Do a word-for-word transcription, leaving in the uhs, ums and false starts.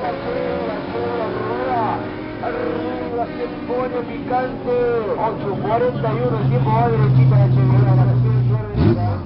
Arriba se pone picante. ocho cuarenta y uno, el tiempo va derechito a la Che Guevara.